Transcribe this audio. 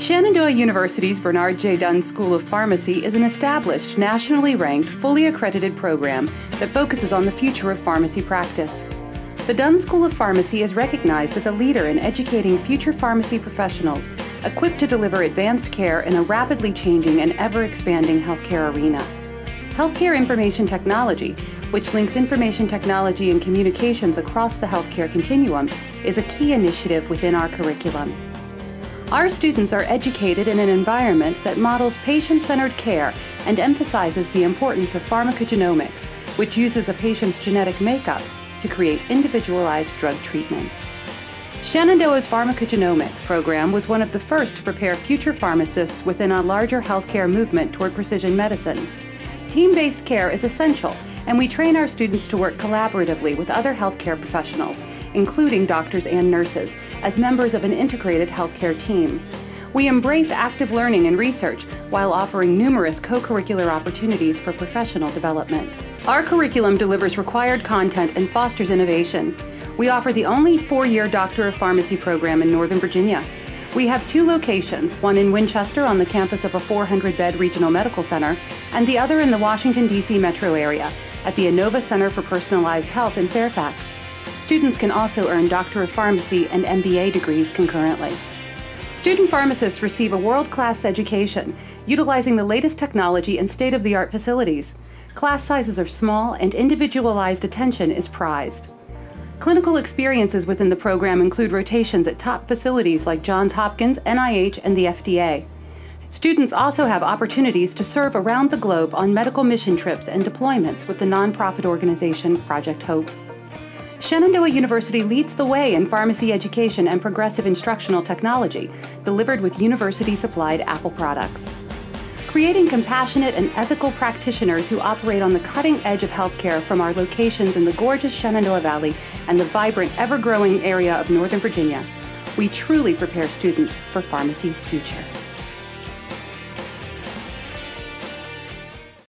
Shenandoah University's Bernard J. Dunn School of Pharmacy is an established, nationally ranked, fully accredited program that focuses on the future of pharmacy practice. The Dunn School of Pharmacy is recognized as a leader in educating future pharmacy professionals equipped to deliver advanced care in a rapidly changing and ever-expanding healthcare arena. Healthcare information technology, which links information technology and communications across the healthcare continuum, is a key initiative within our curriculum. Our students are educated in an environment that models patient-centered care and emphasizes the importance of pharmacogenomics, which uses a patient's genetic makeup to create individualized drug treatments. Shenandoah's pharmacogenomics program was one of the first to prepare future pharmacists within a larger healthcare movement toward precision medicine. Team-based care is essential, and we train our students to work collaboratively with other healthcare professionals, including doctors and nurses, as members of an integrated healthcare team. We embrace active learning and research while offering numerous co-curricular opportunities for professional development. Our curriculum delivers required content and fosters innovation. We offer the only 4-year Doctor of Pharmacy program in Northern Virginia. We have 2 locations, one in Winchester on the campus of a 400-bed regional medical center, and the other in the Washington, D.C. metro area at the Inova Center for Personalized Health in Fairfax. Students can also earn Doctor of Pharmacy and MBA degrees concurrently. Student pharmacists receive a world-class education, utilizing the latest technology and state-of-the-art facilities. Class sizes are small and individualized attention is prized. Clinical experiences within the program include rotations at top facilities like Johns Hopkins, NIH, and the FDA. Students also have opportunities to serve around the globe on medical mission trips and deployments with the nonprofit organization Project Hope. Shenandoah University leads the way in pharmacy education and progressive instructional technology, delivered with university-supplied Apple products. Creating compassionate and ethical practitioners who operate on the cutting edge of healthcare from our locations in the gorgeous Shenandoah Valley and the vibrant, ever-growing area of Northern Virginia, we truly prepare students for pharmacy's future.